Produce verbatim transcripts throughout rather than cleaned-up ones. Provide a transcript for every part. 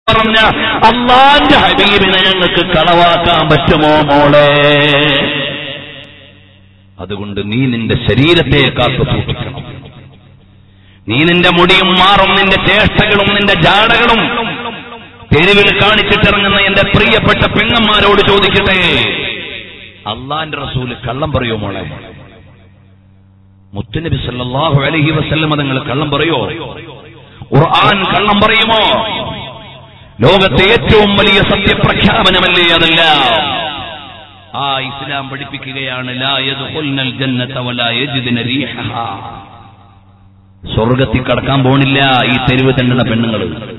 പറഞ്ഞ അല്ലാഹുവിന്റെ ഹബീബിനെ ഞങ്ങൾക്ക് കളവാക്കാൻ പറ്റുമോ മോളെ? അതുകൊണ്ട് നീ നിന്റെ ശരീരത്തെ കാത്തു സൂക്ഷിക്കണം. നീ നിന്റെ മുടിയും മാറും നിന്റെ ചേഷ്ടകളും നിന്റെ ജാടകളും തെരുവിൽ കാണിച്ചിട്ടിറങ്ങുന്ന എന്റെ പ്രിയപ്പെട്ട പെങ്ങന്മാരോട് ചോദിക്കട്ടെ, അള്ളാന്റെ റസൂല് കള്ളം പറയോ മോളെ? മുത്തുനബി സല്ലല്ലാഹു അലൈഹി വസല്ലം തങ്ങൾ കള്ളം പറയോ? ഖുർആൻ കള്ളം പറയുമോ? ലോകത്തെ ഏറ്റവും വലിയ സത്യപ്രഖ്യാപനമല്ലേ അതല്ല? ആ ഇസ്ലാം പഠിപ്പിക്കുകയാണ് ലാ യദ്ഖുൽനൽ ജന്നത വലാ യജിദ്ന റീഹഹാ. സ്വർഗ്ഗത്തിൽ കടക്കാൻ പോണില്ല ഈ തെരുവ് തണ്ടുന്ന പെണ്ണുങ്ങൾ.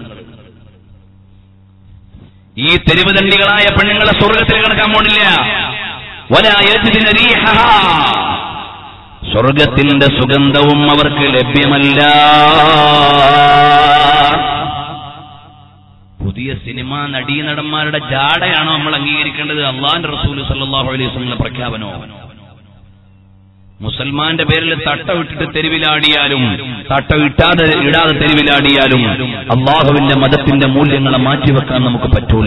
ഈ തെരുവ് തണ്ടികളായ പെണ്ണുങ്ങളെ സ്വർഗ്ഗത്തിൽ കടക്കാൻ പോണില്ല. വലാ യജിദ്ന റീഹഹാ. സ്വർഗ്ഗത്തിന്റെ സുഗന്ധവും അവർക്ക് ലഭ്യമല്ല. പുതിയ സിനിമാ നടീനടന്മാരുടെ ജാടയാണോ നമ്മൾ അംഗീകരിക്കേണ്ടത്? അള്ളാന്റെ റസൂൽ സല്ലല്ലാഹു അലൈഹി വസല്ലം പ്രഖ്യാപനോ? മുസൽമാന്റെ പേരിൽ തട്ട വിട്ടിട്ട് തെരുവിലാടിയാലും തട്ട ഇട്ടാതെ ഇടാതെ തെരുവിലാടിയാലും അള്ളാഹുവിന്റെ മതത്തിന്റെ മൂല്യങ്ങളെ മാറ്റിവെക്കാൻ നമുക്ക് പറ്റൂല.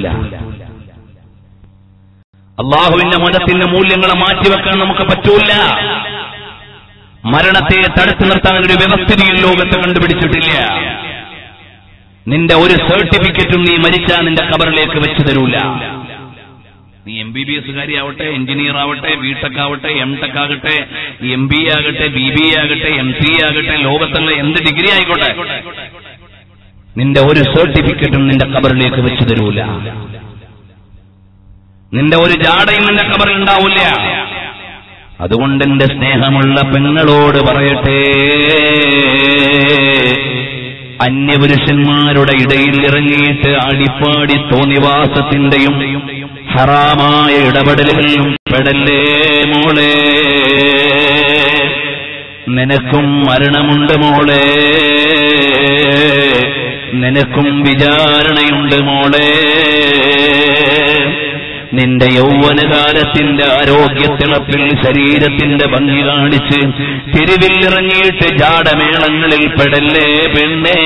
അള്ളാഹുവിന്റെ മതത്തിന്റെ മൂല്യങ്ങളെ മാറ്റിവെക്കാൻ നമുക്ക് പറ്റൂല. മരണത്തെ തടുത്തു നിർത്താൻ ഒരു വ്യവസ്ഥിതിയിൽ ലോകത്ത് കണ്ടുപിടിച്ചിട്ടില്ല. നിന്റെ ഒരു സർട്ടിഫിക്കറ്റും നീ മരിച്ചാൽ നിന്റെ ഖബറിലേക്ക് വെച്ചു തരൂല. നീ എം ബി ബി എസ് കാരിയാവട്ടെ, എഞ്ചിനീയർ ആവട്ടെ, ബിടെക് ആവട്ടെ, എം ടെക് ആകട്ടെ, എം ബി എ ആകട്ടെ, ബി ബി എ ആകട്ടെ, എം സി എ ആകട്ടെ, ലോകത്തുള്ള എന്ത് ഡിഗ്രി ആയിക്കോട്ടെ, നിന്റെ ഒരു സർട്ടിഫിക്കറ്റും നിന്റെ ഖബറിലേക്ക് വെച്ചു തരൂല. നിന്റെ ഒരു ജാടയും നിന്റെ ഖബറിൽ ഉണ്ടാവില്ല. അതുകൊണ്ട് എന്റെ സ്നേഹമുള്ള പെങ്ങളോട് പറയട്ടെ, അന്യപുരുഷന്മാരുടെ ഇടയിൽ ഇറങ്ങിയിട്ട് ആടിപ്പാടി തോന്നിവാസത്തിന്റെയും ഹറാമായ ഇടപെടലുകളിലും പെടല്ലേ മോളെ. നിനക്കും മരണമുണ്ട് മോളെ, നിനക്കും വിചാരണയുണ്ട് മോളെ. നിന്റെ യൗവനകാലത്തിന്റെ ആരോഗ്യത്തിളപ്പിൽ ശരീരത്തിന്റെ ഭംഗി കാണിച്ച് തെരുവിൽ ഇറങ്ങിയിട്ട് ജാടമേളങ്ങളിൽ പെടല്ലേ പെണ്ണേ.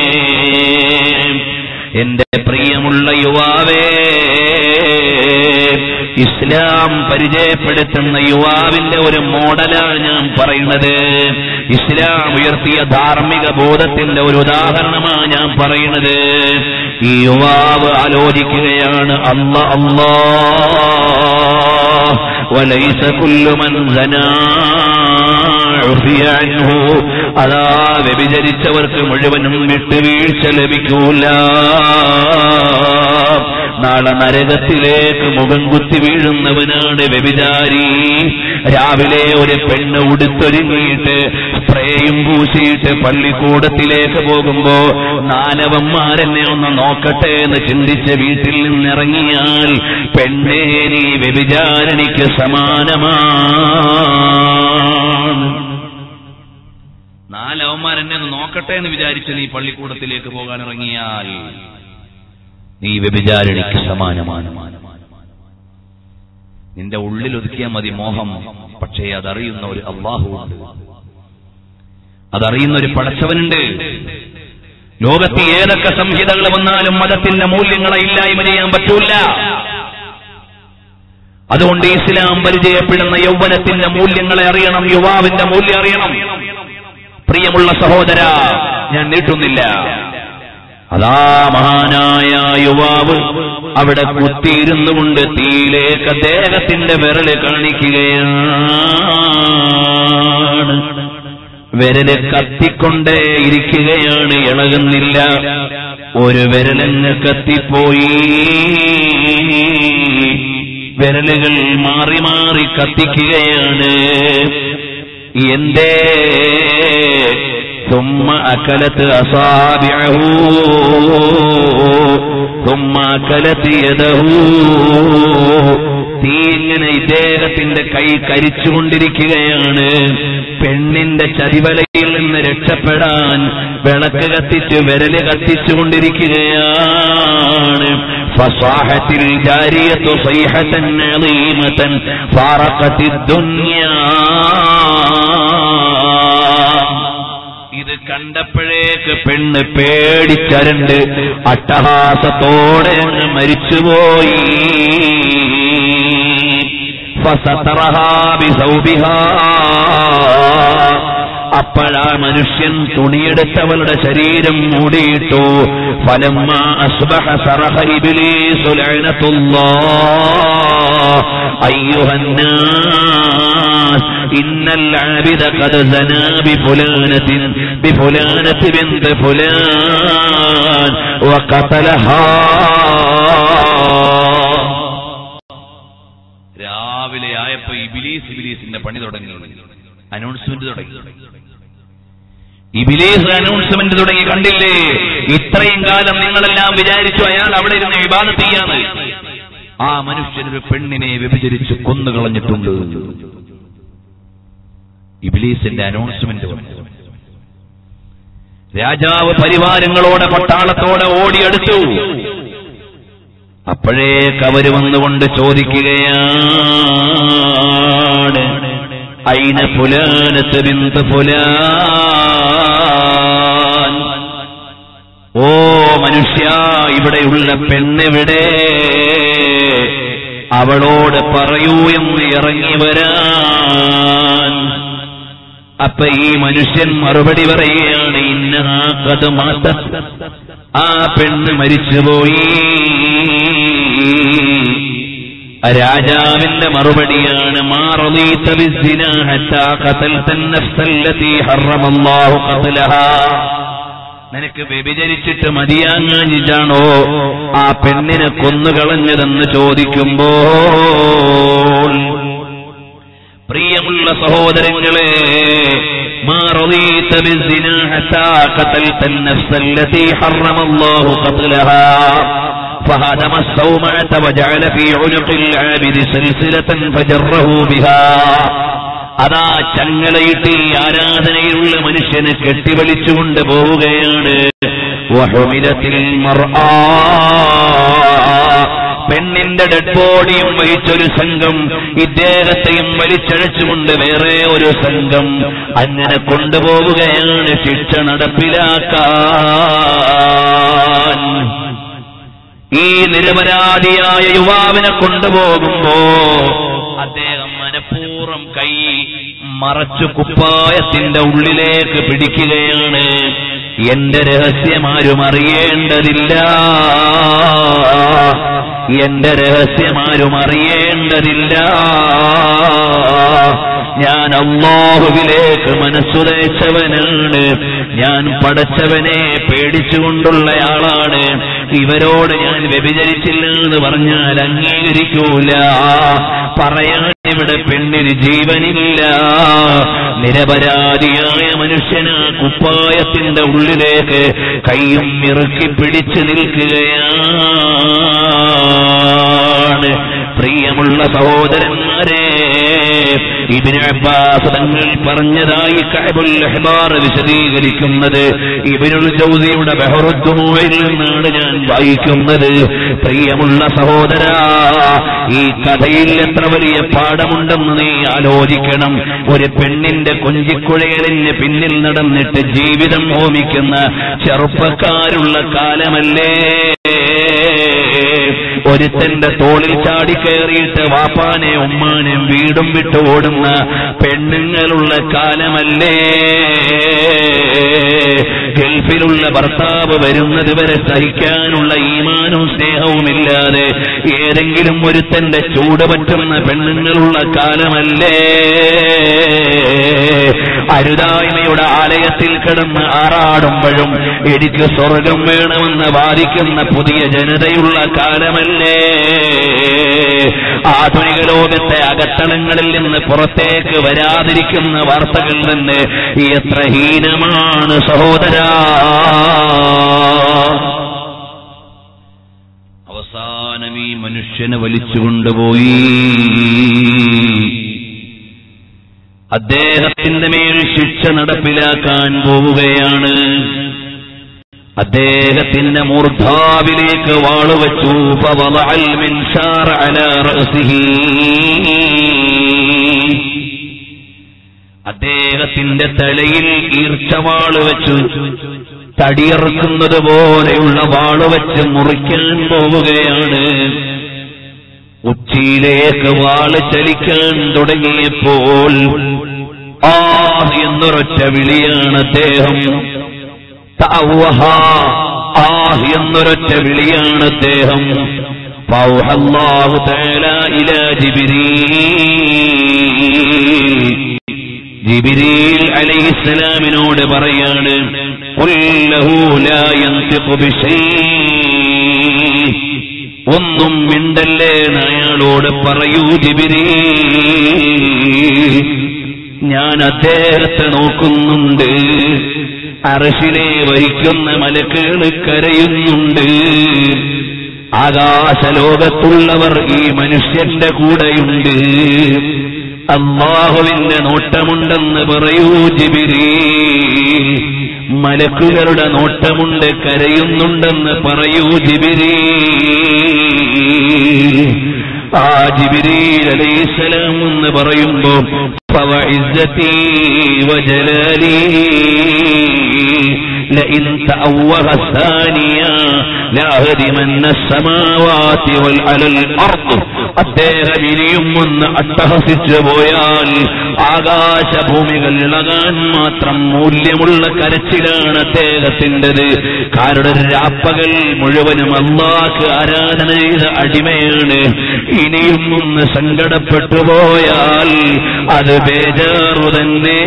എന്റെ പ്രിയമുള്ള യുവാവേ, ഇസ്ലാം പരിചയപ്പെടുത്തുന്ന യുവാവിന്റെ ഒരു മോഡലാണ് ഞാൻ പറയുന്നത്. ഇസ്ലാം ഉയർത്തിയ ധാർമ്മിക ബോധത്തിന്റെ ഒരു ഉദാഹരണമാണ് ഞാൻ പറയുന്നത്. ഈ യുവാവ് ആലോചിക്കുകയാണ്, അല്ലാ അല്ലാ വലൈസ കുല്ലു മൻ സനാ ഉഫിയ അൻഹു. അതാ വ്യഭിചരിച്ചവർക്ക് മുഴുവനും വിട്ടുവീഴ്ച ലഭിക്കൂല. നാളെ നരകത്തിലേക്ക് മുഖം കുത്തി വീഴുന്നവനാണ് വ്യഭിചാരി. രാവിലെ ഒരു പെണ്ണ് ഉടുത്തൊരുങ്ങിയിട്ട് സ്പ്രേയും പൂശിയിട്ട് പള്ളിക്കൂടത്തിലേക്ക് പോകുമ്പോ നാലവന്മാരെന്നെ ഒന്ന് നോക്കട്ടെ എന്ന് ചിന്തിച്ച് വീട്ടിൽ നിന്നിറങ്ങിയാൽ പെണ്ണേ നീ വ്യഭിചാരിണിക്ക് സമാനമാണ്. നാലവന്മാരെന്നെ ഒന്ന് നോക്കട്ടെ എന്ന് വിചാരിച്ച് നീ പള്ളിക്കൂടത്തിലേക്ക് പോകാൻ ഇറങ്ങിയാൽ നീ വ്യഭിചാരിണിക്ക് സമാനമാണ്. നിന്റെ ഉള്ളിൽ ഒതുക്കിയാൽ മതി മോഹം. പക്ഷേ അതറിയുന്ന ഒരു അല്ലാഹുവുണ്ട്, അതറിയുന്ന ഒരു പടച്ചവനുണ്ട്. ലോകത്ത് ഏതൊക്കെ സംഹിതകൾ വന്നാലും മതത്തിന്റെ മൂല്യങ്ങളെ ഇല്ലായ്മ ചെയ്യാൻ പറ്റൂല. അതുകൊണ്ട് ഇസ്ലാം പരിചയപ്പെടുന്ന യൗവനത്തിന്റെ മൂല്യങ്ങളെ അറിയണം, യുവാവിന്റെ മൂല്യം അറിയണം. പ്രിയമുള്ള സഹോദര, ഞാൻ നീട്ടുന്നില്ല. അതാ മഹാനായ യുവാവ് അവിടെ കുത്തിയിരുന്നു കൊണ്ട് തീയിലേക്ക് അദ്ദേഹത്തിന്റെ വിരല് കാണിക്കുകയാണ്. വിരല് കത്തിക്കൊണ്ടേ ഇരിക്കുകയാണ്, ഇളകുന്നില്ല. ഒരു വിരലങ്ങ് കത്തിപ്പോയി. വിരലുകൾ മാറി മാറി കത്തിക്കുകയാണ്. എന്തേ? ثم أكلت أصابعه ثم أكلت يده. തീ ഇങ്ങനെ ഇദ്ദേഹത്തിന്റെ കൈ കരിച്ചുകൊണ്ടിരിക്കുകയാണ്. പെണ്ണിന്റെ ചതിവലയിൽ നിന്ന് രക്ഷപ്പെടാൻ വിളക്ക് കത്തിച്ച് വിരല് കത്തിച്ചുകൊണ്ടിരിക്കുകയാണ്. فصاحت الجارية صيحة عظيمة فارقت الدنيا. ഇത് കണ്ടപ്പോഴേ മുമ്പിലേക്ക് പെണ്ണ് പേടിച്ചരണ്ട് അട്ടഹാസത്തോടെ അങ്ങ് മരിച്ചുപോയി. ഫസതറഹാ ബിസൗബിഹാ, അപ്പോഴാ മനുഷ്യൻ തുണിയെടുത്തവളുടെ ശരീരം മൂടിയിട്ടു. ഫലമ്മ അസ്ബഹ സറഹ ഇബ്ലീസു ലഅനത്തുല്ലാഹ് അയ്യുഹന്നാസ് ഇന്നൽ ആബിദ ഖദ് സനാ ബിഫുലാനത്തിൻ ബിഫുലാനത്തി ബിൻത് ഫുലാൻ വഖതലഹാ. രാവിലെ ആയപ്പോ ഇബ്ലീസ് ഇബ്ലീസിന്റെ പണി തുടങ്ങി, അനൗൺസ്മെന്റ് തുടങ്ങി. ഇബ്ലീസ് അനൗൺസ്മെന്റ് തുടങ്ങി. കണ്ടില്ലേ, ഇത്രയും കാലം നിങ്ങളെല്ലാം വിചാരിച്ചു അയാൾ അവിടെ ഇരുന്ന് ഇബാദത്ത് ചെയ്യാന്ന്. ആ മനുഷ്യനൊരു പെണ്ണിനെ വ്യഭിചരിച്ച് കൊന്നുകളഞ്ഞിട്ടുണ്ട്. ഇബ്ലീസിന്റെ അനൗൺസ്മെന്റ്. രാജാവ് പരിവാരങ്ങളോടെ പട്ടാളത്തോടെ ഓടിയെടുത്തു. അപ്പോഴേക്ക് അവര് വന്നുകൊണ്ട് ചോദിക്കുകയാണ്, ഐന ഫുലാനത്ത് ബിൻത് ഫുലാൻ, ഓ മനുഷ്യ ഇവിടെയുള്ള പെണ്ണെവിടെ, അവളോട് പറയൂ എന്ന് ഇറങ്ങി വരാൻ. അപ്പൊ ഈ മനുഷ്യൻ മറുപടി പറയുകയാണ്, ഇന്നഹാ ഖദ് മാതത്, ആ പെണ്ണ് മരിച്ചുപോയി. രാജാവിന്റെ മറുപടിയാണ്, മാ റളീത ബിസ്സിനാ ഹത്താ ഖതൽതൻ നഫ്സല്ലതി ഹറമല്ലാഹു ഖത്ലഹാ, നിനക്ക് വ്യഭിചരിച്ചിട്ട് മതിയാഞ്ഞാഞ്ഞിട്ടാണോ ആ പെണ്ണിനെ കൊന്നുകളഞ്ഞതെന്ന് ചോദിക്കുമ്പോൾ, പ്രിയമുള്ള സഹോദരങ്ങളെ, മാ റളീത ബിസ്സിനാ ഹത്താ ഖതൽതൻ നഫ്സല്ലതി ഹറമല്ലാഹു ഖത്ലഹാ فهدم الصومعة وجعل في عنق العابد سلسلة فجره بها. അതാ ചങ്ങലയിട്ട് ആരാധനയിലുള്ള മനുഷ്യനെ കെട്ടിവലിച്ചുകൊണ്ട് പോവുകയാണ്. വഹുമിലത്തിൽ മർആ, പെണ്ണിന്റെ ഡെഡ് ബോഡിയും വഹിച്ചൊരു സംഘം, ഇദ്ദേഹത്തെയും വലിച്ചഴച്ചുകൊണ്ട് വേറെ ഒരു സംഘം, അങ്ങനെ കൊണ്ടുപോവുകയാണ് ശിക്ഷ നടപ്പിലാക്കാൻ. ഈ നിരപരാധിയായ യുവാവിനെ കൊണ്ടുപോകുമ്പോ അദ്ദേഹം മനഃപൂർവ്വം കൈ മറച്ചു കുപ്പായത്തിന്റെ ഉള്ളിലേക്ക് പിടിക്കുകയാണ്. എന്റെ രഹസ്യമാരും അറിയേണ്ടതില്ല, എന്റെ രഹസ്യമാരും അറിയേണ്ടതില്ല, ഞാൻ അല്ലാഹുവിലേക്ക് മനസ്സുതച്ചവനാണ്, ഞാൻ പടച്ചവനെ പേടിച്ചുകൊണ്ടുള്ളയാളാണ്. ഇവരോട് ഞാൻ വ്യഭിചരിച്ചില്ല എന്ന് പറഞ്ഞാൽ അംഗീകരിക്കൂല. പറയാൻ ഇവിടെ പെണ്ണിന് ജീവനില്ല. നിരപരാധിയായ മനുഷ്യന് കുപ്പായത്തിന്റെ ഉള്ളിലേക്ക് കൈയും ഇറുക്കി പിടിച്ചു നിൽക്കുകയാണ്. പ്രിയമുള്ള സഹോദരന്മാരെ, ഇബ്നു അബ്ബാസ് തങ്ങൾ പറഞ്ഞതായി കഅബുൽ അഹ്ബാർ വിശദീകരിക്കുന്നത് ഇബ്നുൽ ജൗസിയുടെ ബഹറുദ്ദുമൂഇൽ നിന്നാണ് ഞാൻ വായിക്കുന്നത്. പ്രിയമുള്ള സഹോദരാ, ഈ കഥയിൽ എത്ര വലിയ പാഠമുണ്ടെന്ന് നീ ആലോചിക്കണം. ഒരു പെണ്ണിന്റെ കൊഞ്ചിക്കുഴയലിന് പിന്നിൽ നടന്നിട്ട് ജീവിതം ഹോമിക്കുന്ന ചെറുപ്പക്കാരുള്ള കാലമല്ലേ, ഒരുത്തന്റെ തോളിൽ ചാടിക്കയറിയിട്ട് വാപ്പാനെ ഉമ്മാനെയും വീടും വിട്ട് ഓടുന്ന പെണ്ണുങ്ങളുള്ള കാലമല്ലേ, ഗൾഫിലുള്ള ഭർത്താവ് വരുന്നത് വരെ സഹിക്കാനുള്ള ഈമാനും സ്നേഹവുമില്ലാതെ ഏതെങ്കിലും ഒരുത്തന്റെ ചൂട് പറ്റുന്ന പെണ്ണുങ്ങളുള്ള കാലമല്ലേ, അരുതായ്മയുടെ ആലയത്തിൽ കിടന്ന് ആറാടുമ്പോഴും എനിക്ക് സ്വർഗം വേണമെന്ന് വാദിക്കുന്ന പുതിയ ജനതയുള്ള കാലമല്ലേ, ആധുനിക ലോകത്തെ അകത്തളങ്ങളിൽ നിന്ന് പുറത്തേക്ക് വരാതിരിക്കുന്ന വാർത്തകൾ തന്നെ എത്ര ഹീനമാണ് സഹോദരാ. അവസാനം ഈ മനുഷ്യനെ വലിച്ചുകൊണ്ടുപോയി അദ്ദേഹത്തിന്റെ മേൽ ശിക്ഷ നടപ്പിലാക്കാൻ പോവുകയാണ്. അദ്ദേഹത്തിന്റെ മൂർധാവിലേക്ക് വാളുവച്ചു. ഫവളഅൽ മിൻശാറ അലാ റഅസിഹി, അദ്ദേഹത്തിന്റെ തലയിൽ ഈർച്ചവാള് വെച്ചു. തടിയറുക്കുന്നത് പോലെയുള്ള വാള് വെച്ച് മുറിക്കാൻ പോവുകയാണ്. ഉച്ചിയിലേക്ക് വാള് ചലിക്കാൻ തുടങ്ങിയപ്പോൾ ആ എന്നൊരൊറ്റ വിളിയാണ് അദ്ദേഹം. തഅവ്വഹ ആ എന്നൊരൊറ്റ വിളിയാണ് അദ്ദേഹം. ഫൗഹല്ലാഹു തആല ഇലാ ജിബ്രീൽ, ജിബ്രീൽ അലൈഹിസ്സലാമിനോട് പറയാണ്, ഖുൽ ലഹു ലാ യൻതിഖു ബിശൈഇ, ഒന്നും മിണ്ടല്ലേ അയാളോട് പറയൂ ജിബ്രീൽ, ഞാൻ അദ്ദേഹത്തെ നോക്കുന്നുണ്ട്. അർശിനെ വഹിക്കുന്ന മലക്കുകൾ കരയുന്നുണ്ട്. ആകാശലോകത്തുള്ളവർ ഈ മനുഷ്യന്റെ കൂടെയുണ്ട്. അല്ലാഹുവിന്റെ നോട്ടമുണ്ടെന്ന് പറയൂ ജിബ്രീൽ, മലക്കുകളുടെ നോട്ടമുണ്ട്, കരയുന്നുണ്ടെന്ന് പറയൂ ജിബ്രീൽ. ആ ജിബ്രീൽ അലൈഹിസ്സലാം എന്ന് പറയുമ്പോ ഫവഇസ്സതി വജലാലി ലഇൻ തഅവ്വഹ സാനിയ ലഅഹദിമന്ന السماوات والعلى الارض, അദ്ദേഹം ഇനിയും ഒന്ന് അട്ടഹസിച്ചു പോയാൽ ആകാശഭൂമികൾ ഇളകാൻ മാത്രം മൂല്യമുള്ള കരച്ചിലാണ് അദ്ദേഹത്തിൻ്റെത്. കാരണം രാപ്പകൽ മുഴുവനും അല്ലാഹ്ക്ക് ആരാധന ചെയ്ത അടിമയാണ്. ഇനിയും ഒന്ന് സങ്കടപ്പെട്ടു പോയാൽ അത് ബേജാറു തന്നെ.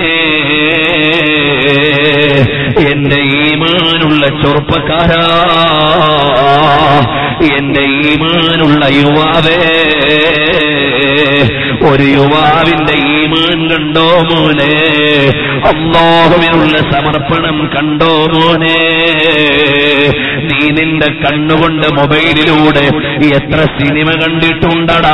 എന്റെ ഈമാനുള്ള ചെറുപ്പക്കാരാ, എന്റെ ഈമാനുള്ള യുവാവേ, ഒരു യുവാവിന്റെ ഈമാൻ കണ്ടോ മോനെ? അല്ലാഹുവിനുള്ള സമർപ്പണം കണ്ടോ മോനെ? നീ നിന്റെ കണ്ണുകൊണ്ട് മൊബൈലിലൂടെ എത്ര സിനിമ കണ്ടിട്ടുണ്ടടാ,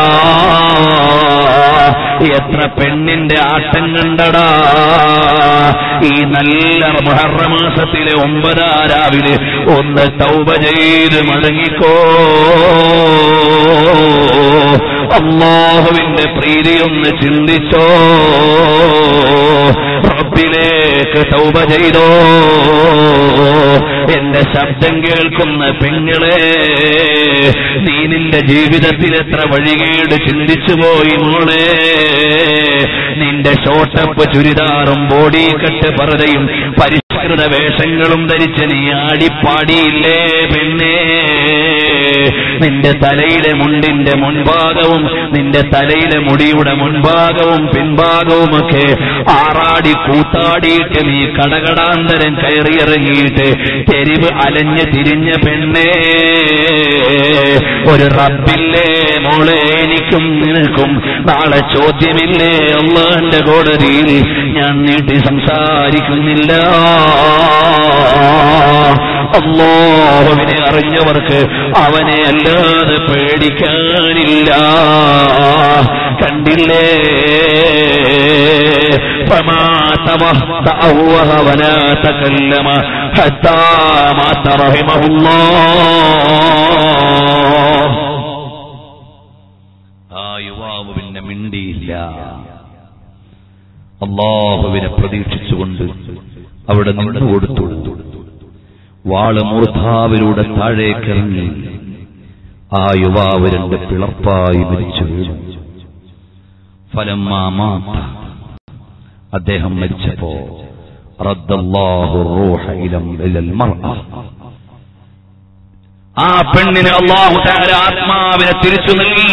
എത്ര പെണ്ണിന്റെ ആട്ടം കണ്ടടാ. ഈ നല്ല മുഹറം മാസത്തിലെ ഒമ്പതാ രാവിലെ ഒന്ന് തൗബ ചെയ്ത് മടങ്ങിക്കോ. അല്ലാഹുവിന്റെ പ്രീതിയൊന്ന് ചിന്തിച്ചോ. റബ്ബിലേക്ക് തൗബ ചെയ്തോ. എന്റെ ശബ്ദം കേൾക്കുന്ന പെങ്ങളെ, നീ നിന്റെ ജീവിതത്തിൽ എത്ര വഴികേട് ചിന്തിച്ചു പോയി മോളെ. നിന്റെ ഷോട്ടപ്പ് ചുരിദാറും ബോഡി കട്ട് പർദ്ദയും പരിഷ്കൃത വേഷങ്ങളും ധരിച്ച് നീ ആടിപ്പാടിയില്ലേ പെണ്ണേ? നിന്റെ തലയിലെ മുണ്ടിന്റെ മുൻഭാഗവും നിന്റെ തലയിലെ മുടിയുടെ മുൻഭാഗവും പിൻഭാഗവുമൊക്കെ ആറാടി കൂത്താടിയിട്ട് നീ കടകടാന്തരം കയറിയിറങ്ങിയിട്ട് തെരുവ് അലഞ്ഞ് തിരിഞ്ഞ പെണ്ണേ, ഒരു റബ്ബില്ലേ മോളെ? എനിക്കും നിനക്കും നാളെ ചോദ്യമില്ലേ അല്ലാഹുവിന്റെ കോടതിയിൽ? ഞാൻ നീട്ടി സംസാരിക്കുന്നില്ല. അല്ലാഹുവിനെ അറിഞ്ഞവർക്ക് അവനെ അല്ലാതെ പേടിക്കാനില്ല. കണ്ടില്ലേ? فما تأوه ولا تكلم حتى مات رحمه الله. ആ യുവാവ് പിന്നെ മിണ്ടിയില്ല. അല്ലാഹുവിനെ പ്രതീക്ഷിച്ചുകൊണ്ട് അവിടെ നിന്നു കൊടുത്തു. വാള് മൂർധാവിലൂടെ താഴേക്കിറങ്ങി ആ യുവാവ് രണ്ട് പിളർപ്പായി മരിച്ചു വീണു. ഫലമ്മാ മാത, അദ്ദേഹം മരിച്ചപ്പോ റദ്ദല്ലാഹു റൂഹ ഇലൽ മർഅ, ആ പെണ്ണിന് അല്ലാഹു തആല ആത്മാവിനെ തിരിച്ചു നൽകി.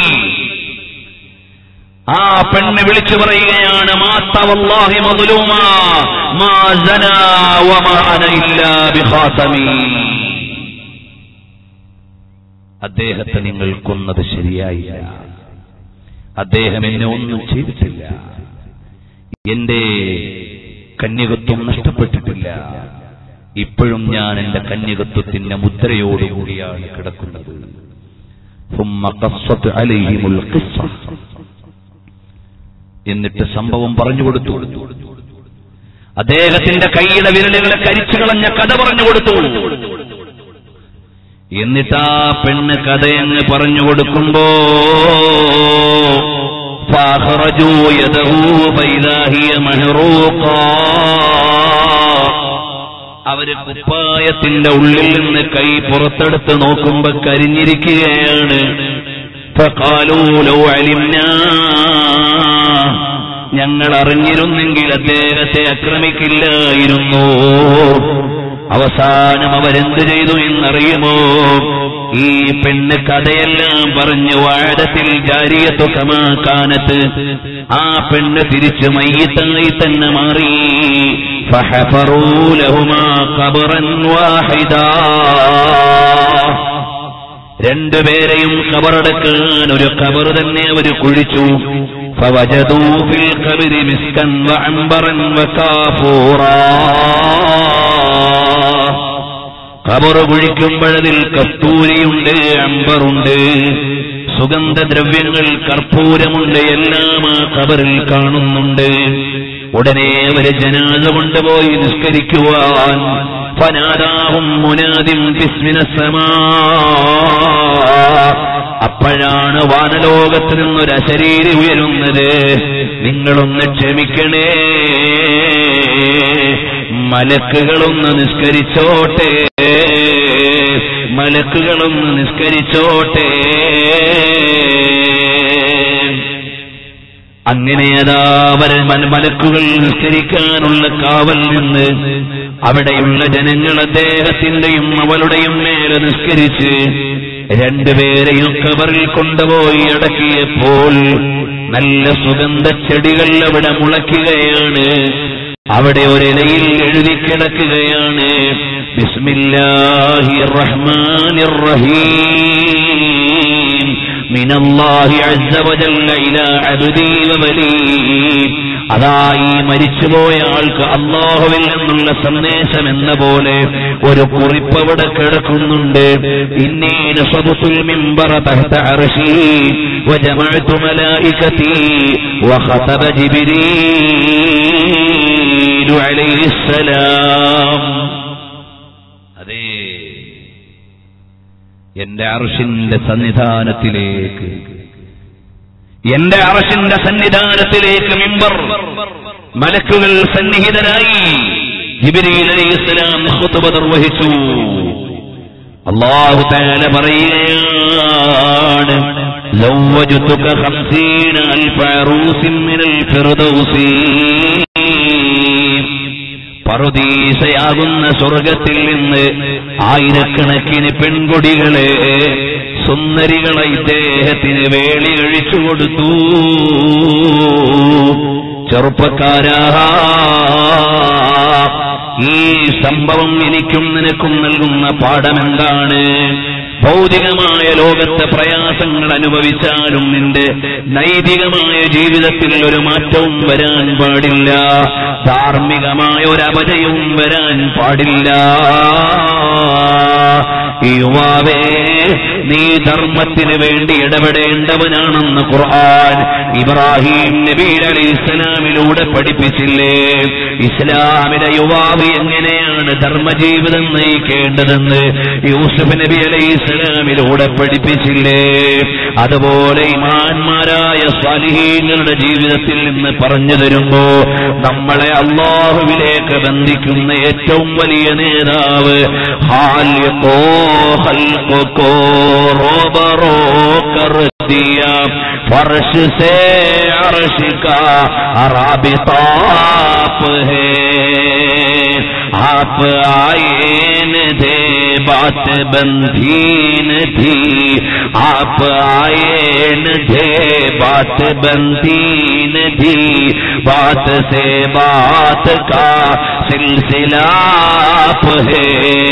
ആ പെണ്ണ് വിളിച്ചു പറയുകയാണ്, മാത വല്ലാഹി മദ്ലൂമ മാ സനാ വമാ അന ഇല്ലാ ബിഖാതമി. അദ്ദേഹത്തെ നിങ്ങൾ കൊന്നത് ശരിയായില്ല. അദ്ദേഹം എന്നെ ഒന്നും ചെയ്തിട്ടില്ല. എന്റെ കന്യകത്വം നഷ്ടപ്പെട്ടിട്ടില്ല. ഇപ്പോഴും ഞാൻ എന്റെ കന്യകത്വത്തിന്റെ മുദ്രയോടുകൂടിയാണ് കിടക്കുന്നത്. എന്നിട്ട് സംഭവം പറഞ്ഞു കൊടുത്തു. അദ്ദേഹത്തിന്റെ കൈയുടെ വിരലുകളെ കരിച്ചു കളഞ്ഞ കഥ പറഞ്ഞു കൊടുത്തു. എന്നിട്ടാ പെണ്ണ് കഥയെന്ന് പറഞ്ഞു കൊടുക്കുമ്പോ فأخرجوا يده فإذا هي محروقة. അവര് കുപ്പായത്തിന്റെ ഉള്ളിൽ നിന്ന് കൈ പുറത്തെടുത്ത് നോക്കുമ്പോ കരിഞ്ഞിരിക്കുകയാണ്. ഫഖാലൂ ലൗ അലിംനാ, ഞങ്ങൾ അറിഞ്ഞിരുന്നെങ്കിൽ അദ്ദേഹത്തെ ആക്രമിക്കില്ലായിരുന്നു. അവസാനം അവരെന്ത് ചെയ്തു എന്നറിയുമോ? ഈ പെണ്ണ് കഥയെല്ലാം പറഞ്ഞു വാഴത്തിൽ ജാരിയത്തു കമാ കാനത്ത്, ആ പെണ്ണ് തിരിച്ചു മയ്യിത്തായി തന്നെ മാറി. ഫഹഫറൂ ലഹുമാ ഖബറൻ വാഹിദാ, രണ്ടുപേരെയും ഖബറടക്കാൻ ഒരു ഖബർ തന്നെ അവർ കുഴിച്ചു. ഫവജദൂ ഫിൽ ഖബരി മിസ്കൻ വഅംബറൻ വകാഫൂറാ, ഖബർ കുഴിക്കുമ്പോഴതിൽ കസ്തൂരിയുണ്ട്, അംബറുണ്ട്, സുഗന്ധദ്രവ്യങ്ങൾ, കർപ്പൂരമുണ്ട്, എല്ലാം ആ ഖബറിൽ കാണുന്നുണ്ട്. ഉടനെ അവര് ജനാസ കൊണ്ടുപോയി നിസ്കരിക്കുവാൻ. ഫനാദാഹും മുനാദിം ബിസ്മിനസ് സമാ, അപ്പോഴാണ് വാനലോകത്ത് നിന്നൊരു അശരീരി ഉയരുന്നത്. നിങ്ങളൊന്ന് ക്ഷമിക്കണേ, മലക്കുകളൊന്ന് നിസ്കരിച്ചോട്ടെ, മലക്കുകളൊന്ന് നിസ്കരിച്ചോട്ടെ. അങ്ങനെ അതാ മലക്കുകൾ നിസ്കരിക്കാനുള്ള കാവൽ നിന്ന് അവിടെയുള്ള ജനങ്ങൾ അദ്ദേഹത്തിന്റെയും അവളുടെയും മേലെ നിസ്കരിച്ച് രണ്ടുപേരെയും ഖബറിൽ കൊണ്ടുപോയി അടക്കിയപ്പോൾ നല്ല സുഗന്ധ ചെടികൾ അവിടെ മുളയ്ക്കുകയാണ്. അവിടെ ഒരിലയിൽ എഴുതി കിടക്കുകയാണ്, ബിസ്മില്ലാഹിർ റഹ്മാനിർ റഹീം മിനല്ലാഹി അസ്സ വജല്ല ഇലാ അബ്ദി വവലി. അതാ ഈ മരിച്ചുപോയ ആൾക്ക് അല്ലാഹുവിൽ നിന്നുള്ള സന്ദേശം എന്ന പോലെ ഒരു കുറിപ്പ് അവിടെ കിടക്കുന്നുണ്ട്. ഇന്നീ നസബതുൽ മിംബറ തഹ്ത അർശി വജമഅതു മലായികതി വഖതബ ജിബ്രീൽ അലൈഹിസ്സലാം. അതേ, എന്റെ അർശിന്റെ സന്നിധാനത്തിലേക്ക്, എന്റെ അർശിന്റെ സന്നിധാനത്തിലേക്ക് മിമ്പർ, മലക്കുകൾ സന്നിഹിതരായി. ജിബ്രീൽ അലൈഹിസ്സലാം ഖുതുബ നിർവഹിച്ചു. അല്ലാഹു തആല പറയുകയാണ്, ലൗവജതുക ഖംസീന അൽഫ അറൂസിൻ മിനൽ ഫിർദൗസി, പറുദീസയാകുന്ന സ്വർഗത്തിൽ നിന്ന് ആയിരക്കണക്കിന് പെൺകൊടികളെ, സുന്ദരികളെ ഇദ്ദേഹത്തിന് വേളി കഴിച്ചു കൊടുത്തു. ചെറുപ്പക്കാരാ, ഈ സംഭവം എനിക്കും നിനക്കും നൽകുന്ന പാഠമെന്താണ്? ഭൗതികമായ ലോകത്തെ പ്രയാസങ്ങൾ അനുഭവിച്ചാലും നിന്റെ നൈതികമായ ജീവിതത്തിൽ ഒരു മാറ്റവും വരാൻ പാടില്ല, ധാർമ്മികമായ ഒരു അപജയവും വരാൻ പാടില്ല. യുവാവേ, നീ ധർമ്മത്തിന് വേണ്ടി ഇടപെടേണ്ടവനാണെന്ന് ഖുർആൻ ഇബ്രാഹിം നബി അലൈഹിസ്സലാമിലൂടെ പഠിപ്പിച്ചില്ലേ? ഇസ്ലാമിലെ യുവാവ് എങ്ങനെയാണ് ധർമ്മജീവിതം നയിക്കേണ്ടതെന്ന് യൂസുഫ് നബി അലൈഹിസ്സലാമിലൂടെ പഠിപ്പിച്ചില്ലേ? അതുപോലെ ഇമാന്മാരായ സ്വാലിഹീങ്ങളുടെ ജീവിതത്തിൽ നിന്ന് പറഞ്ഞു തരുമ്പോ നമ്മളെ അല്ലാഹുവിലേക്ക് ബന്ധിക്കുന്ന ഏറ്റവും വലിയ നേതാവ് ഖാലിഖോ ഖൽഖോ റോബറോ കർ ദിയാ फर्श से अर्श का राबिता आप है, आप आए न थे बात बंधी न थी, आप आए न थे बात बंधी न थी, बात से बात का सिलसिला आप है.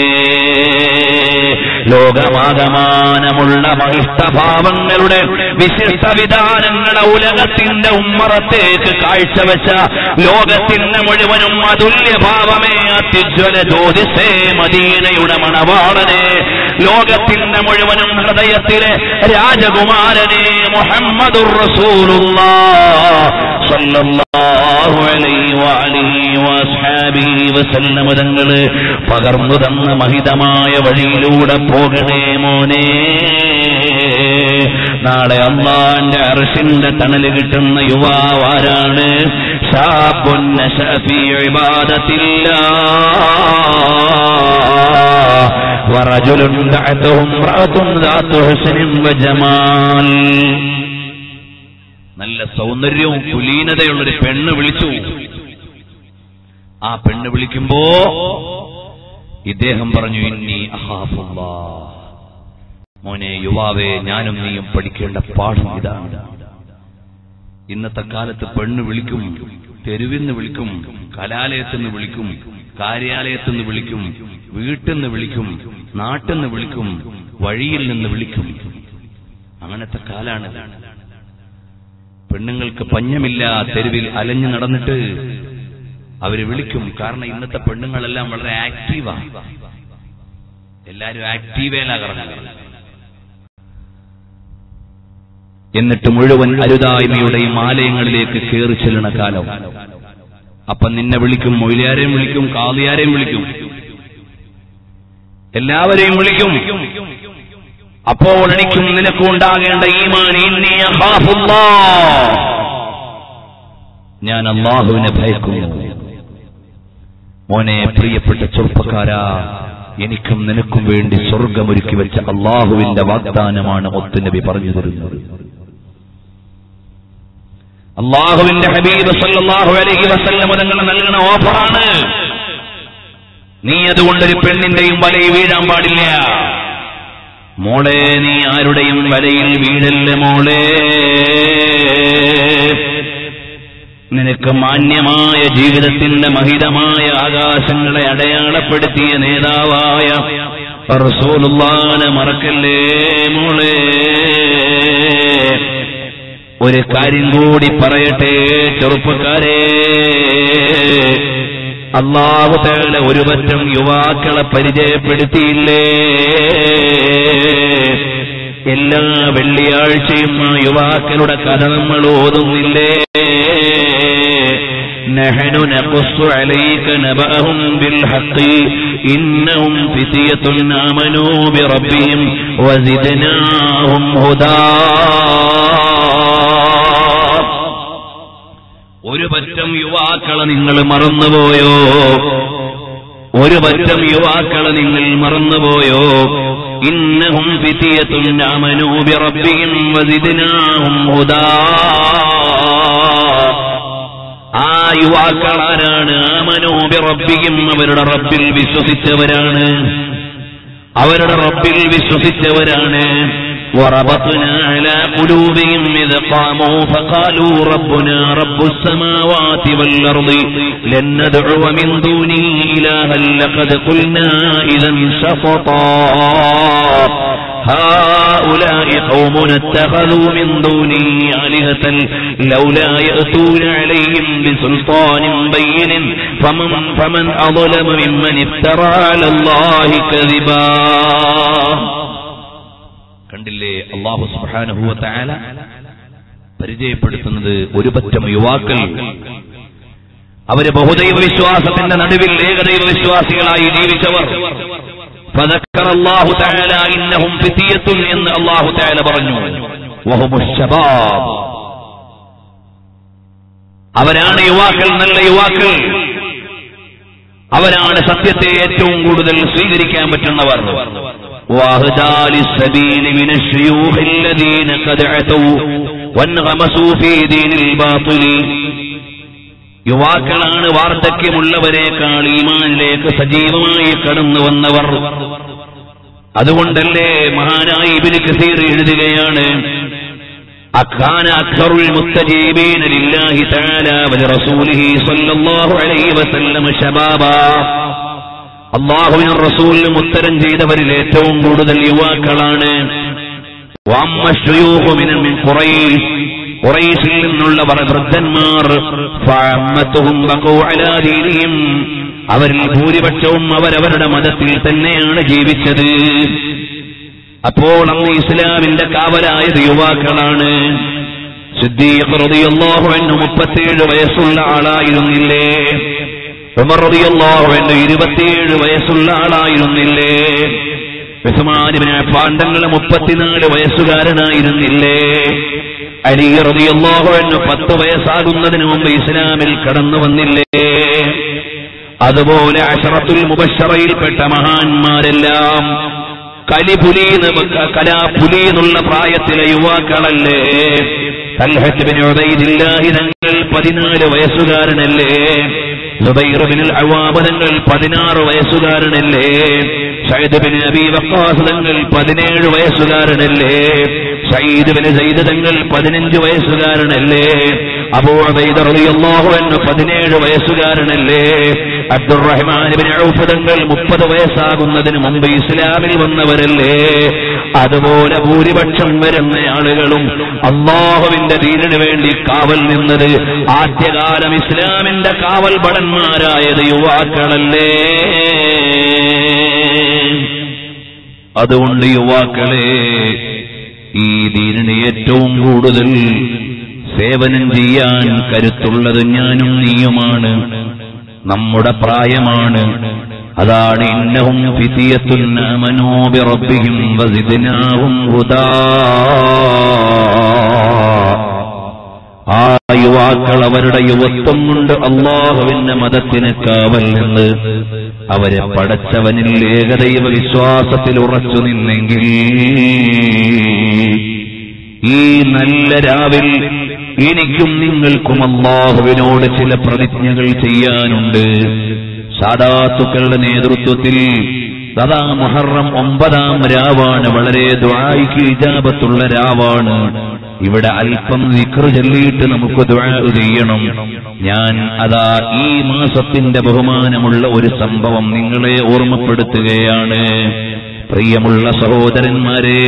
ലോകമാകമാനമുള്ള മഹിഷ്ടഭാവങ്ങളുടെ വിശിഷ്ട വിധാനങ്ങളെ ഉലകത്തിന്റെ ഉമ്മറത്തേക്ക് കാഴ്ചവെച്ച ലോകത്തിന്റെ മുഴുവനും അതുല്യഭാവമേ അത്യുജ്വല ജ്യോതിസേ മദീനയുടെ മണവാളനെ, ലോകത്തിന്റെ മുഴുവനും ഹൃദയത്തിലെ രാജകുമാരനെ മുഹമ്മദുർ റസൂലുള്ളാഹ് സ്വല്ലല്ലാഹു അലൈഹി വഅലിഹി വഅസ്ഹാബിഹി വസല്ലം തങ്ങളെ പകർന്നു തന്ന മഹിതമായ വഴിയിലൂടെ പോകണേ മോനെ. നാളെ അല്ലാഹുവിന്റെ അർശിന്റെ തണല് കിട്ടുന്ന യുവാവാരാണ്? ശാബുൻ നശഅ ഫീ ഇബാദത്തില്ലാഹ് വറജുലുൻ ദഅതഹു ഇംറഅത്തുൻ ദാതു ഹുസ്നിൻ വജമാൽ. നല്ല സൗന്ദര്യവും കുലീനതയുള്ളൊരു പെണ്ണ് വിളിച്ചു. ആ പെണ്ണ് വിളിക്കുമ്പോ ഇദ്ദേഹം പറഞ്ഞു, ഇന്നി അഖാഫുല്ലാഹ്, മോനെ യുവാവേ, ഞാനും നീയും പഠിക്കേണ്ട പാഠം ഇതാണ്. ഇന്നത്തെ കാലത്ത് പെണ്ണ് വിളിക്കും, തെരുവിൽ നിന്ന് വിളിക്കും, കലാലയത്തിൽ നിന്ന് വിളിക്കും, കാര്യാലയത്തിൽ നിന്ന് വിളിക്കും, വീട്ടിൽ നിന്ന് വിളിക്കും, നാട്ടിൽ നിന്ന് വിളിക്കും, വഴിയിൽ നിന്ന് വിളിക്കും. അങ്ങനത്തെ കാലാണ്. പെണ്ണുങ്ങൾക്ക് പഞ്ഞമില്ല, തെരുവിൽ അലഞ്ഞു നടന്നിട്ട് അവര് വിളിക്കും. കാരണം ഇന്നത്തെ പെണ്ണുങ്ങളെല്ലാം വളരെ ആക്റ്റീവാണ്. എല്ലാരും ആക്റ്റീവേലാ കറങ്ങുന്നത്. എന്നിട്ട് മുഴുവൻ അരുതായ്മയുടെയും ആലയങ്ങളിലേക്ക് കയറി ചെല്ലണ കാലം. അപ്പൊ നിന്നെ വിളിക്കും, മൊയ്ലിയാരെയും വിളിക്കും, കാളിയാരെയും വിളിക്കും, എല്ലാവരെയും വിളിക്കും. അപ്പോൾ എനിക്കും നിനക്കും ഉണ്ടാകേണ്ട ഈമാൻ, ഇന്നി അഖാഫുല്ലാഹ്, ഞാൻ അല്ലാഹുവിനെ ഭയക്കുന്നു. മോനെ, പ്രിയപ്പെട്ട ചെറുപ്പക്കാരാ, എനിക്കും നിനക്കും വേണ്ടി സ്വർഗമൊരുക്കി വെച്ച അല്ലാഹുവിന്റെ വാഗ്ദാനമാണ് മുത്തുനബി പറഞ്ഞു തരുന്നത്. അല്ലാഹുവിന്റെ ഹബീബ് സല്ലല്ലാഹു അലൈഹി വസല്ലം തങ്ങൾ നൽകുന്ന ഓഫറാണ്. നീ അതുകൊണ്ടൊരു പെണ്ണിന്റെയും വലയിൽ വീഴാൻ പാടില്ല. മോളെ, നീ ആരുടെയും വലയിൽ വീഴല്ല മോളെ. നിനക്ക് മാന്യമായ ജീവിതത്തിന്റെ മഹിതമായ ആകാശങ്ങളെ അടയാളപ്പെടുത്തിയ നേതാവായ റസൂലുള്ളാഹിനെ മറക്കല്ലേ മോളെ. ഒരു കാര്യം കൂടി പറയട്ടെ ചെറുപ്പക്കാരെ, അല്ലാഹു തആല ഒരു പറ്റം യുവാക്കളെ പരിചയപ്പെടുത്തിയില്ലേ? എല്ലാ വെള്ളിയാഴ്ചയും ആ യുവാക്കളുടെ കഥ നമ്മൾ ഓതുന്നില്ലേ? നഹ്നു നഖുസ്സു അലൈക നബഅഹും ബിൽ ഹഖ് ഇന്നഹും ഫിത്യത്തുൻ ആമനൂ ബിറബ്ബിഹിം വസിദ്നാഹും ഹുദാ. ഒരു പറ്റം യുവാക്കളെ നിങ്ങൾ മറന്നുപോയോ? ഒരു പറ്റം യുവാക്കളെ നിങ്ങൾ മറന്നുപോയോ? ഇന്നഹും ഫിത്യത്തുൻ ആമനൂ ബിറബ്ബിഹിം വസിദ്നാഹും ഹുദാ. ആ യുവാക്കൾ ആരാണ്? ആമനൂ ബിറബ്ബിഹിം, അവരുടെ റബ്ബിൽ വിശ്വസിച്ചവരാണ്. അവരുടെ റബ്ബിൽ വിശ്വസിച്ചവരാണ്. وربطنا على قلوبهم إذ قاموا فقالوا ربنا رب السماوات والأرض لن ندعو من دونه إلها لقد قلنا إذا شططا هؤلاء قومنا اتخذوا من دونه آلهة لولا يأتون عليهم بسلطان بين فمن, فمن أظلم ممن افترى على الله كذبا. കണ്ടില്ലേ, അല്ലാഹു സുബ്ഹാനഹു വ തആല പരിചയപ്പെടുത്തുന്നത് ഒരു പറ്റം യുവാക്കൾ. അവര് ബഹുദൈവ വിശ്വാസത്തിന്റെ നടുവിൽ ഏകദൈവ വിശ്വാസികളായി ജീവിച്ചവർ. ഫദക്കറല്ലാഹു തആല ഇന്നഹും ഫിത്യത്തുൻ എന്ന് അല്ലാഹു തആല പറഞ്ഞു. വഹുമുശ് ശബാബ്, അവരാണ് യുവാക്കൾ, നല്ല യുവാക്കൾ. അവരാണ് സത്യത്തെ ഏറ്റവും കൂടുതൽ സ്വീകരിക്കാൻ പറ്റുന്നവർ. واهدى للسبيل من الشيوخ الذين قد عتوا وانغمسوا في دين الباطل. യുവാക്കളാണ് വാർദ്ധക്യമുള്ളവരെക്കാൾ ഈമാനിലേക്ക് സജീവമായി കടന്നു വന്നവർ. അതുകൊണ്ടല്ലേ മഹാനായ ഇബ്നു കസീർ എഴുതുകയാണ്, അഖാന അക്സറുൽ മുസ്തജീബീന ലില്ലാഹി തആല വലിറസൂലിഹി സ്വല്ലല്ലാഹു അലൈഹി വസല്ലം ശബാബാ. അല്ലാഹുവിനും റസൂലിനും ഉത്തരം ചെയ്തവരിൽ ഏറ്റവും കൂടുതൽ യുവാക്കളാണ്. വഅമ്മ ശുയൂഖു മിൻ ഖുറൈശ്, ഖുറൈശിൽ നിന്നുള്ള വൃദ്ധന്മാർ, ഫഅമ്മത്തുഹും ബഖൂ അലാ ദീനിഹിം, അവരിൽ ഭൂരിപക്ഷവും അവരവരുടെ മതത്തിൽ തന്നെയാണ് ജീവിച്ചത്. അപ്പോൾ അന്ന് ഇസ്ലാമിന്റെ കാവലായത് യുവാക്കളാണ്. സിദ്ദീഖ് റളിയല്ലാഹു അൻഹു മുപ്പത്തിയേഴ് വയസ്സുള്ള ആളായിരുന്നില്ലേ? ഉമർ റളിയല്ലാഹു അൻഹു ഇരുപത്തിയേഴ് വയസ്സുള്ള ആളായിരുന്നില്ലേ? ഉസ്മാൻ ഇബ്നു അഫ്ഫാൻ തങ്ങൾ മുപ്പത്തിനാല് വയസ്സുകാരനായിരുന്നില്ലേ? അലി റളിയല്ലാഹു അൻഹു പത്ത് വയസ്സാകുന്നതിന് മുമ്പ് ഇസ്ലാമിൽ കടന്നു വന്നില്ലേ? അതുപോലെ അശറത്തുൽ മുബശ്ശറയിൽപ്പെട്ട മഹാന്മാരെല്ലാം കലിപുലീന്ന് കലാപുലീന്നുള്ള പ്രായത്തിലെ യുവാക്കളല്ലേ? തൽഹത്ത് ബിൻ ഉബൈദില്ലാഹി തങ്ങൾ പതിനാല് വയസ്സുകാരനല്ലേ? സുബൈർ ബിൻ അൽ-അവ്വാബ് തങ്ങൾ പതിനാറ് വയസ്സുകാരനല്ലേ? സയ്യിദ് ബിൻ അബീ വഖാസ് തങ്ങൾ പതിനേഴ് വയസ്സുകാരനല്ലേ? സയ്യിദ് ബിൻ സയ്യിദ് തങ്ങൾ പതിനഞ്ച് വയസ്സുകാരനല്ലേ? അബൂ ഉബൈദ റളിയല്ലാഹു അൻഹു പതിനേഴ് വയസ്സുകാരനല്ലേ? അബ്ദുറഹ്മാൻ ബിൻ ഔഫ് തങ്ങൾ മുപ്പത് വയസ്സാകുന്നതിന് മുമ്പ് ഇസ്ലാമിൽ വന്നവരല്ലേ? അതുപോലെ ഭൂരിപക്ഷം വരുന്ന ആളുകളും അല്ലാഹുവിന്റെ ദീനിനു വേണ്ടി കാവൽ നിന്നത് ആദ്യകാലം ഇസ്ലാമിന്റെ കാവൽ ഭടന്മാരായത് യുവാക്കളല്ലേ? അതുകൊണ്ട് യുവാക്കളെ, ഈ ദീനിന് ഏറ്റവും കൂടുതൽ സേവനം ചെയ്യാൻ കരുത്തുള്ളത് ഞാനും നീയുമാണ്, നമ്മുടെ പ്രായമാണ്. അതാണ് ഇന്നഹും ഫിതിയത്തുൻ ആമനൂ ബിറബ്ബിഹിം വസിദ്നാഹും ഹുദാ. ആ യുവാക്കൾ അവരുടെ യുവത്വം കൊണ്ട് അല്ലാഹുവിന്റെ മതത്തിന് കാവൽ നിന്ന് അവരെ പടച്ചവനിൽ ഏകദൈവ വിശ്വാസത്തിൽ ഉറച്ചു നിന്നെങ്കിൽ ഈ നല്ല രാവിൽ എനിക്കും നിങ്ങൾക്കും അല്ലാഹുവിനോട് ചില പ്രതിജ്ഞകൾ ചെയ്യാനുണ്ട്. സാദാത്തുക്കളുടെ നേതൃത്വത്തിൽ സദാ മുഹറം ഒമ്പതാം രാവാണ്, വളരെ ദുആയ്ക്ക് ഇജാബത്തുള്ള രാവാണ്. ഇവിടെ അല്പം ദിക്ർ ചൊല്ലിയിട്ട് നമുക്ക് ദുആ ചെയ്യണം. ഞാൻ അതാ ഈ മാസത്തിന്റെ ബഹുമാനമുള്ള ഒരു സംഭവം നിങ്ങളെ ഓർമ്മപ്പെടുത്തുകയാണ്. പ്രിയമുള്ള സഹോദരന്മാരെ,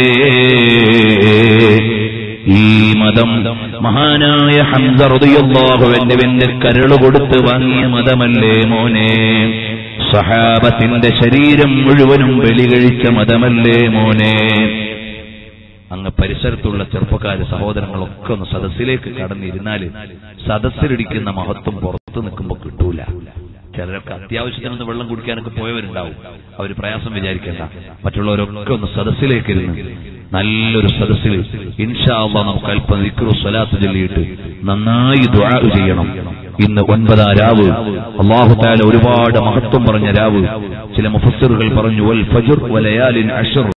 ഈ മതം മഹാനായ ഹംസ റളിയല്ലാഹു അൻഹുവിന്റെ കരള് കൊടുത്ത് വാങ്ങിയ മതമല്ലേ മോനെ? സഹാബത്തിന്റെ ശരീരം മുഴുവനും ബലി കഴിച്ച മതമല്ലേ മോനെ? അങ്ങ് പരിസരത്തുള്ള ചെറുപ്പക്കാര് സഹോദരങ്ങളൊക്കെ ഒന്ന് സദസ്സിലേക്ക് കടന്നിരുന്നാല് സദസ്സിലിടിക്കുന്ന മഹത്വം പുറത്തു നിൽക്കുമ്പോൾ കിട്ടൂല. ചിലരൊക്കെ അത്യാവശ്യത്തിനൊന്ന് വെള്ളം കുടിക്കാനൊക്കെ പോയവരുണ്ടാവും, അവര് പ്രയാസം വിചാരിക്കേണ്ട. മറ്റുള്ളവരൊക്കെ ഒന്ന് സദസ്സിലേക്ക് ഇരുന്ന് നല്ലൊരു സദസ്സിൽ ഇൻഷാ അല്ലാഹ് നമുക്ക് അല്പം ദിക്റും സ്വലാത്തും ചൊല്ലിയിട്ട് നന്നായി ദുആ ചെയ്യണം. ഇന്ന് ഒൻപതാം രാവ്, അല്ലാഹു തആല ഒരുപാട് മഹത്വം പറഞ്ഞ രാവ്. ചില മുഫസ്സിറുകൾ പറഞ്ഞു വൽ ഫജ്ർ വലയാലിൻ അശ്ർ